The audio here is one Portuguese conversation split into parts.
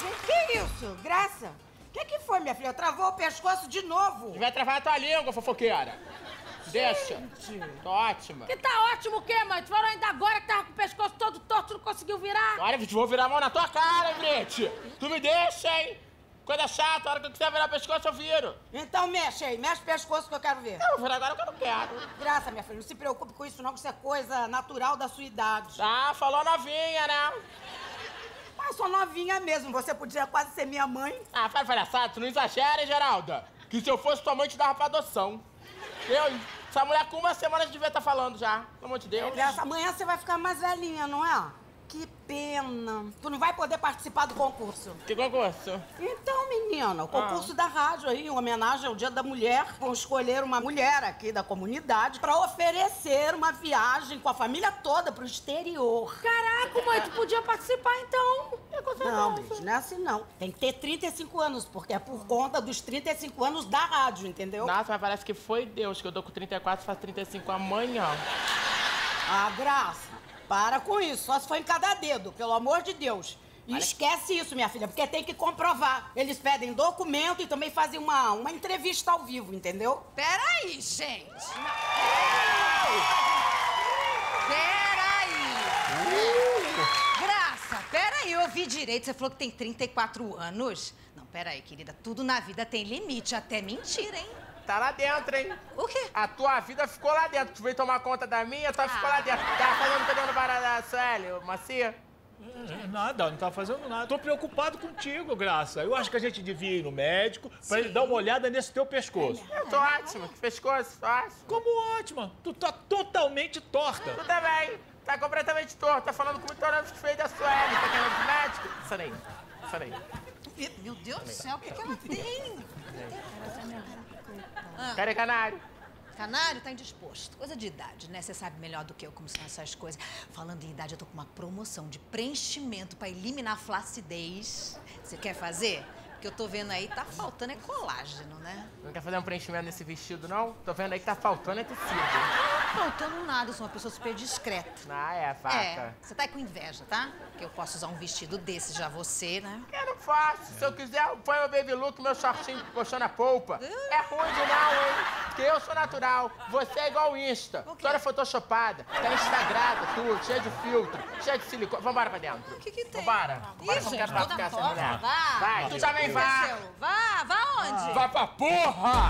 Que isso? Graça? O que foi, minha filha? Travou o pescoço de novo. Vai travar a tua língua, fofoqueira. Deixa. Tô ótima. Que tá ótimo o quê, mãe? Tu falou ainda agora que tava com o pescoço todo torto, não conseguiu virar? Olha, vou virar a mão na tua cara, Ivete. Tu me deixa, hein? Coisa chata, a hora que eu quiser virar o pescoço, eu viro. Então mexe aí, mexe o pescoço que eu quero ver. Eu vou virar agora que eu não quero. Graça, minha filha, não se preocupe com isso não, que isso é coisa natural da sua idade. Ah, falou novinha, né? Mas sou novinha mesmo, você podia quase ser minha mãe. Ah, faz palhaçada, tu não exagera, hein, Geralda? Que se eu fosse tua mãe, te dava pra adoção. Essa mulher com uma semana devia estar falando já, pelo amor de Deus. Graça, amanhã você vai ficar mais velhinha, não é? Que pena. Tu não vai poder participar do concurso. Que concurso? Então, menina, o concurso da rádio aí, em homenagem ao Dia da Mulher, vão escolher uma mulher aqui da comunidade pra oferecer uma viagem com a família toda pro exterior. Caraca, mãe, tu podia participar então. Não, bicho, não é assim não. Tem que ter 35 anos, porque é por conta dos 35 anos da rádio, entendeu? Nossa, mas parece que foi Deus, que eu tô com 34 e faço 35 amanhã. Ah, Graça, para com isso. Só se for em cada dedo, pelo amor de Deus. E esquece isso, minha filha, porque tem que comprovar. Eles pedem documento e também fazem uma entrevista ao vivo, entendeu? Peraí, gente. Peraí. Graça, peraí, eu ouvi direito. Você falou que tem 34 anos? Não, peraí, querida. Tudo na vida tem limite, até mentira, hein? Tá lá dentro, hein? O quê? A tua vida ficou lá dentro. Tu veio tomar conta da minha, tua ficou lá dentro. Tá fazendo pegando vara da Sueli, Macia? Nada, não tá fazendo nada. Tô preocupado contigo, Graça. Eu acho que a gente devia ir no médico pra ele dar uma olhada nesse teu pescoço. Eu tô ótima. Que pescoço, ótimo. Como ótima. Tu tá totalmente torta. Tu também. Tá completamente torto. Tá falando com muito orgulho que fez da Sueli. Tá querendo de médico? Isso daí. Isso daí. Meu Deus do céu, o que ela tem? Cadê canário? Canário tá indisposto. Coisa de idade, né? Você sabe melhor do que eu como são essas coisas. Falando em idade, eu tô com uma promoção de preenchimento pra eliminar a flacidez. Você quer fazer? Porque eu tô vendo aí, tá faltando é colágeno, né? Não quer fazer um preenchimento nesse vestido, não? Tô vendo aí que tá faltando é tecido. Não tá faltando nada, eu sou uma pessoa super discreta. Ah, é, faca. É, você tá aí com inveja, tá? Que eu posso usar um vestido desse já você, né? Eu não faço. Se eu quiser, põe meu baby look, meu shortinho puxando a polpa. É ruim de não, hein? Porque eu sou natural. Você é igual o Insta. Toda photoshopada. Tá instagrada, tudo, cheio de filtro, cheio de silicone. Vambora pra dentro. O que que tem? Vambora. Vambora, Ih, não gente, quero falar toda com essa torta. mulher. Vá. Vai, tu também vá. Vá onde? Vai pra porra!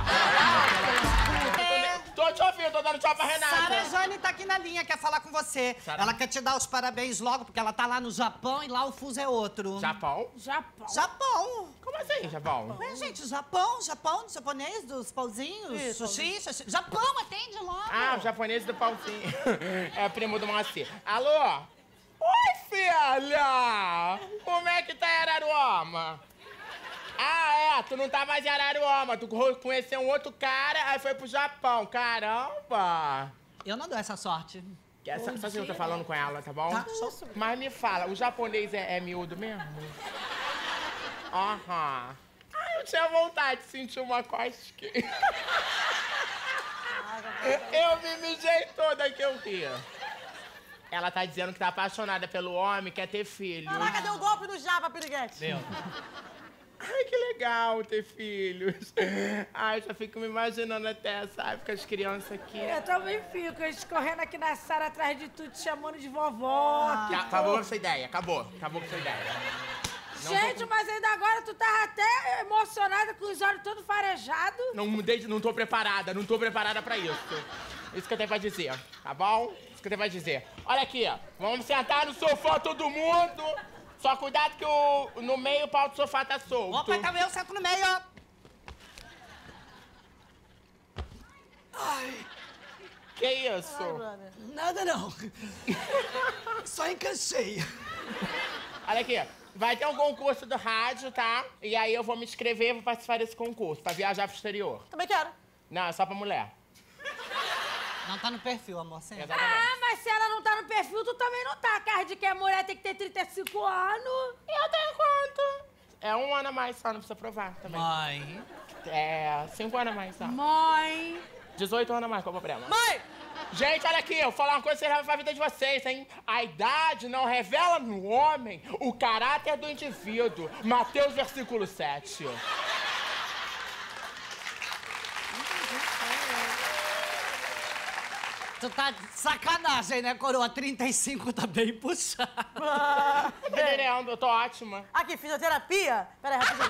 Tô te ouvindo, tô dando tchau pra Renata. Sara Jane tá aqui na linha, quer falar com você. Sara... Ela quer te dar os parabéns logo, porque ela tá lá no Japão e lá o fuso é outro. Japão? Japão. Japão. Como assim, Japão? É, gente, Japão, do japonês, dos pauzinhos, sushi. Japão, atende logo. Ah, o japonês do pauzinho. É primo do Moacir. Alô? Oi, filha! Como é que tá Araruama? Ah, é, tu não tá mais em Araruama, tu conheceu um outro cara, aí foi pro Japão. Caramba! Eu não dou essa sorte. Só se eu tô falando com ela, tá bom? Tá. Mas me fala, o japonês é miúdo mesmo? Aham. Ah, eu tinha vontade de sentir uma cosquinha. Eu me mijei toda que eu ria. Ela tá dizendo que tá apaixonada pelo homem, quer ter filhos. Mamãe, cadê o golpe do Japa, piriguete? Ai, que legal ter filhos. Ai, já fico me imaginando até, sabe? Com as crianças aqui. Eu também fico, eles correndo aqui na sala atrás de tu, te chamando de vovó. Acabou com essa ideia, acabou com essa ideia. Gente, mas ainda agora tu tava até emocionada com os olhos todos farejados. Não tô preparada pra isso. Isso que eu tenho pra dizer, tá bom? Isso que eu tenho pra dizer. Olha aqui, ó. Vamos sentar no sofá todo mundo. Só cuidado que no meio o pau do sofá tá solto. Opa, tá eu sento no meio. Ai, Que isso? nada não. Só encaixei. Olha aqui, vai ter um concurso do rádio, tá? E aí eu vou me inscrever e vou participar desse concurso, pra viajar pro exterior. Também quero. Não, é só pra mulher. Não tá no perfil, amor. Sim. Exatamente. Ah, mas se ela não tá no perfil, tu também não tá. A cara de que a mulher tem que ter 35 anos. E eu tenho quanto? É 1 ano a mais só, não precisa provar também. Mãe. É 5 anos a mais só. Mãe. 18 anos a mais, qual o problema? Mãe! Gente, olha aqui, eu vou falar uma coisa que serve pra vida de vocês, hein? A idade não revela no homem o caráter do indivíduo. Mateus, versículo 7. Tu tá de sacanagem, né, coroa? 35 tá bem puxado. Tô entendendo, eu tô ótima. Aqui, fisioterapia? Pera aí, rapidinho.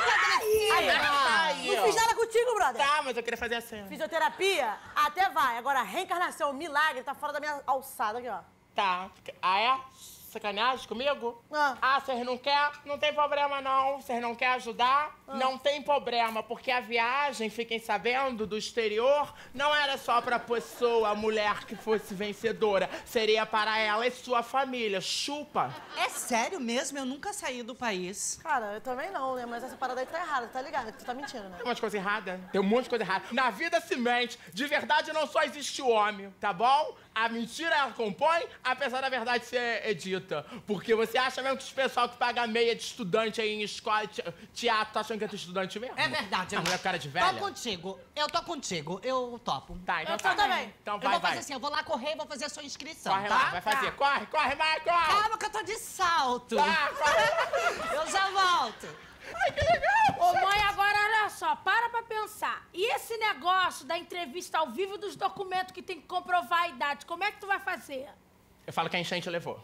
Aí, Não fiz nada contigo, brother. Tá, mas eu queria fazer assim. Fisioterapia, até vai. Agora, reencarnação, milagre, tá fora da minha alçada aqui, ó. Tá. Ah, é? Sacanagem comigo? Ah, vocês não querem? Não tem problema, não. Vocês não querem ajudar? Não tem problema, porque a viagem, fiquem sabendo, do exterior, não era só pra pessoa, a mulher que fosse vencedora. Seria para ela e sua família. Chupa. É sério mesmo? Eu nunca saí do país. Cara, eu também não, né? Mas essa parada aí tá errada, tá ligado? Tu tá mentindo, né? Tem um monte de coisa errada. Tem um monte de coisa errada. Na vida se mente. De verdade não só existe o homem, tá bom? A mentira ela compõe, apesar da verdade ser dita. Porque você acha mesmo que os pessoal que paga meia de estudante aí em escola, teatro, tá achando que é estudante mesmo? É verdade. A mulher cara de velha? Tô contigo. Eu tô contigo. Eu topo. Tá, então Eu tá. também. Então Eu vai, vou vai. fazer assim, eu vou lá correr e vou fazer a sua inscrição, Corre tá? lá, vai fazer. Corre, corre, vai, corre. Calma que eu tô de salto. Tá, corre. Eu já volto. Ai, que legal. Ô, mãe, agora olha só, para pra pensar. E esse negócio da entrevista ao vivo dos documentos que tem que comprovar a idade, como é que tu vai fazer? Eu falo que a enchente levou.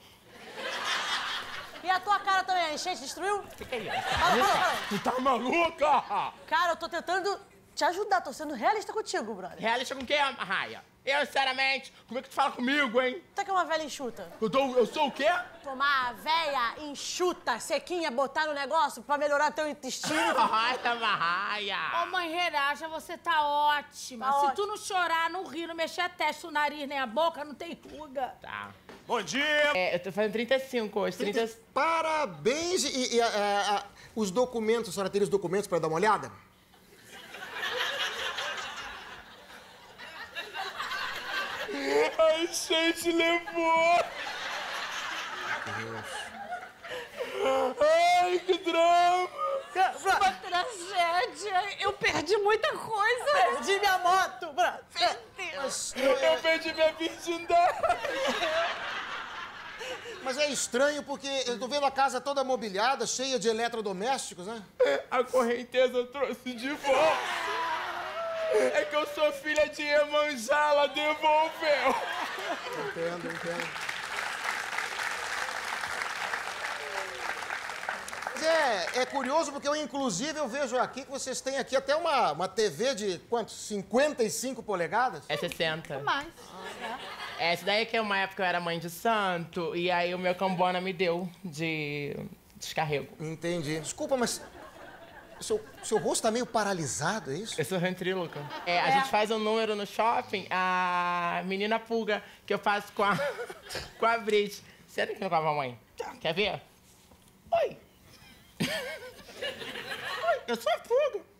E a tua cara também, a enchente destruiu? O que é isso? Fala. Tu tá maluca? Cara, eu tô tentando te ajudar, tô sendo realista contigo, brother. Realista com quem, Raia? Eu, sinceramente, como é que tu fala comigo, hein? Tu que é uma velha enxuta. Eu sou o quê? Tomar velha, enxuta, sequinha, botar no negócio pra melhorar teu intestino. Ai, Raia. Ô, mãe, relaxa, você tá ótima. Tá Se ótimo. tu não chorar, não rir, não mexer a testa, o nariz, nem a boca, não tem ruga. Tá. Bom dia! Eu tô fazendo 35 hoje. 30... Parabéns! Os documentos, a senhora teria os documentos pra dar uma olhada? A enchente levou! Ai, que drama! Uma tragédia. Eu perdi muita coisa. Perdi minha moto, brother. Eu perdi minha virgindade! Mas é estranho porque eu tô vendo a casa toda mobiliada, cheia de eletrodomésticos, né? A correnteza eu trouxe de volta! É que eu sou filha de Iemanjá, ela devolveu! Entendo. Mas é curioso porque inclusive, eu vejo aqui que vocês têm aqui até uma TV de, quantos? 55 polegadas? É 60. Mais. Essa daí é que uma época eu era mãe de santo, e aí o meu cambona me deu de descarrego. Entendi. Desculpa, mas seu rosto tá meio paralisado, é isso? Eu sou ventríloco. A gente faz um número no shopping, a menina pulga, que eu faço com a Brit. Senta aqui com a mamãe. Quer ver? Oi. Oi, eu sou a pulga.